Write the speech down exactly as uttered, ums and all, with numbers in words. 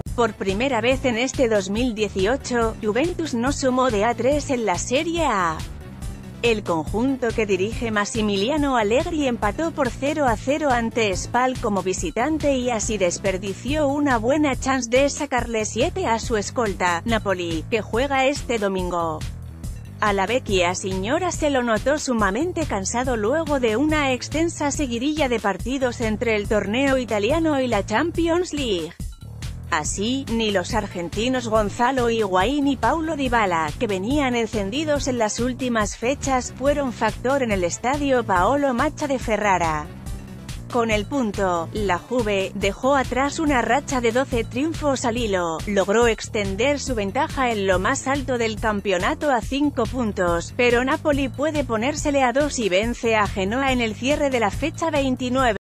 Por primera vez en este dos mil dieciocho, Juventus no sumó de a tres en la Serie A. El conjunto que dirige Massimiliano Allegri empató por cero a cero ante Spal como visitante y así desperdició una buena chance de sacarle siete a su escolta, Napoli, que juega este domingo. A la vecchia signora se lo notó sumamente cansado luego de una extensa seguidilla de partidos entre el torneo italiano y la Champions League. Así, ni los argentinos Gonzalo Higuaín y Paulo Dybala, que venían encendidos en las últimas fechas, fueron factor en el estadio Paolo Maccia de Ferrara. Con el punto, la Juve dejó atrás una racha de doce triunfos al hilo, logró extender su ventaja en lo más alto del campeonato a cinco puntos, pero Napoli puede ponérsele a dos y vence a Genoa en el cierre de la fecha veintinueve.